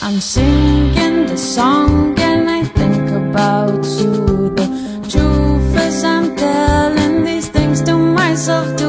I'm singing the song and I think about you. The truth is I'm telling these things to myself.